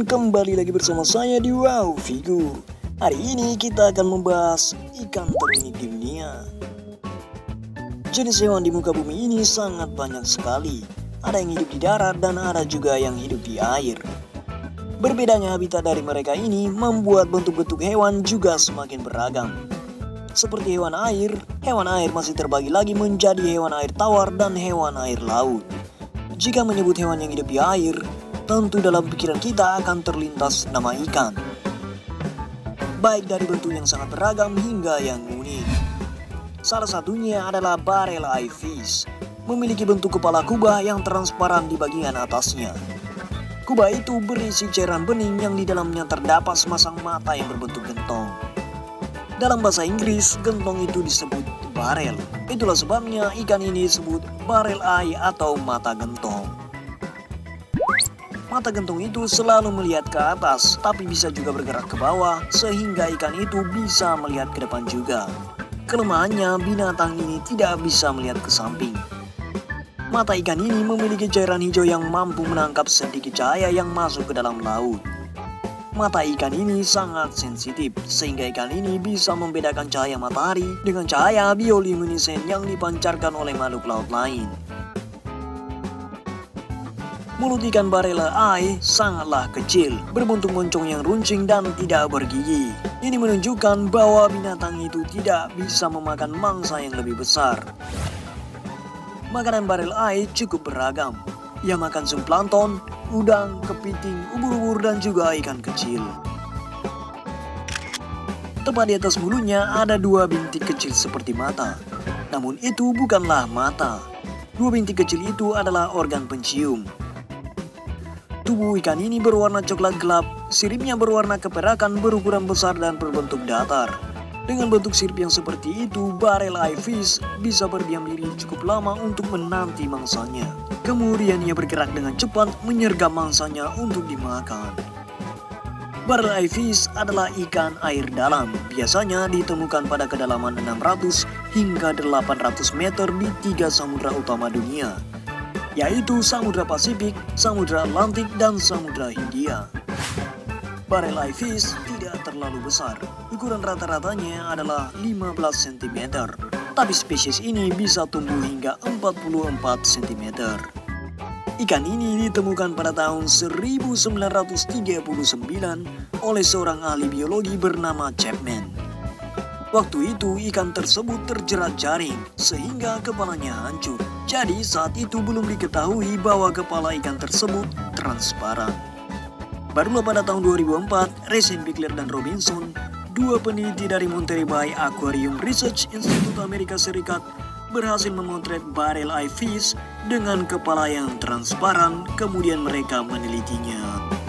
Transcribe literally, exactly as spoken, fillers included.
teman-teman, kembali lagi bersama saya di Wow Figu. Hari ini kita akan membahas ikan terunik di dunia. Jenis hewan di muka bumi ini sangat banyak sekali. Ada yang hidup di darat dan ada juga yang hidup di air. Berbedanya habitat dari mereka ini membuat bentuk-bentuk hewan juga semakin beragam. Seperti hewan air, hewan air masih terbagi lagi menjadi hewan air tawar dan hewan air laut. Jika menyebut hewan yang hidup di air, tentu dalam pikiran kita akan terlintas nama ikan. Baik dari bentuk yang sangat beragam hingga yang unik. Salah satunya adalah barrel eye fish. Memiliki bentuk kepala kubah yang transparan di bagian atasnya. Kubah itu berisi cairan bening yang di dalamnya terdapat sepasang mata yang berbentuk gentong. Dalam bahasa Inggris, gentong itu disebut barrel. Itulah sebabnya ikan ini disebut barrel eye atau mata gentong. Mata gentong itu selalu melihat ke atas, tapi bisa juga bergerak ke bawah, sehingga ikan itu bisa melihat ke depan juga. Kelemahannya, binatang ini tidak bisa melihat ke samping. Mata ikan ini memiliki cairan hijau yang mampu menangkap sedikit cahaya yang masuk ke dalam laut. Mata ikan ini sangat sensitif, sehingga ikan ini bisa membedakan cahaya matahari dengan cahaya bioluminescen yang dipancarkan oleh makhluk laut lain. Mulut ikan barrel eye sangatlah kecil, berbentuk moncong yang runcing dan tidak bergigi. Ini menunjukkan bahwa binatang itu tidak bisa memakan mangsa yang lebih besar. Makanan barrel eye cukup beragam. Ia makan zooplankton, udang, kepiting, ubur-ubur, dan juga ikan kecil. Tepat di atas bulunya ada dua bintik kecil seperti mata. Namun itu bukanlah mata. Dua bintik kecil itu adalah organ pencium. Tubuh ikan ini berwarna coklat gelap, siripnya berwarna keperakan, berukuran besar dan berbentuk datar. Dengan bentuk sirip yang seperti itu, barrel eye fish bisa berdiam diri cukup lama untuk menanti mangsanya. Kemudian ia bergerak dengan cepat menyergap mangsanya untuk dimakan. Barrel eye fish adalah ikan air dalam, biasanya ditemukan pada kedalaman enam ratus hingga delapan ratus meter di tiga samudra utama dunia, yaitu Samudra Pasifik, Samudra Atlantik, dan Samudra Hindia. Barrel eye fish tidak terlalu besar, ukuran rata-ratanya adalah lima belas sentimeter, tapi spesies ini bisa tumbuh hingga empat puluh empat sentimeter. Ikan ini ditemukan pada tahun seribu sembilan ratus tiga puluh sembilan oleh seorang ahli biologi bernama Chapman. Waktu itu ikan tersebut terjerat jaring sehingga kepalanya hancur. Jadi saat itu belum diketahui bahwa kepala ikan tersebut transparan. Barulah pada tahun dua ribu empat, Reisenbichler dan Robinson, dua peneliti dari Monterey Bay Aquarium Research Institute Amerika Serikat, berhasil memotret barrel eye fish dengan kepala yang transparan, kemudian mereka menelitinya.